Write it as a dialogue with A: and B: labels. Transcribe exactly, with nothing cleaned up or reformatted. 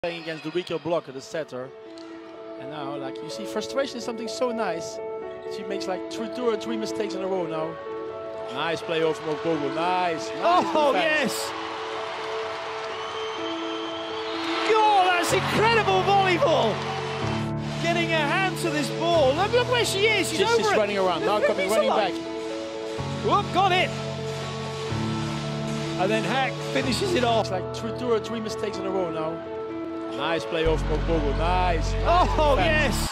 A: Playing against the weaker blocker, the setter. And now, like, you see, frustration is something so nice. She makes like two, two or three mistakes in a row now. Nice play over from Jogo. Nice. nice
B: oh,
A: defense.
B: yes. Oh, that's incredible volleyball. Getting her hand to this ball. Look, look where she is. She's,
A: She's,
B: over
A: she's
B: it.
A: running around. Now coming, running back.
B: Whoop, got it. And then Hack finishes it off.
A: It's like two, two or three mistakes in a row now. Nice play over from Jogo. Nice. nice
B: oh,
A: defense.
B: yes.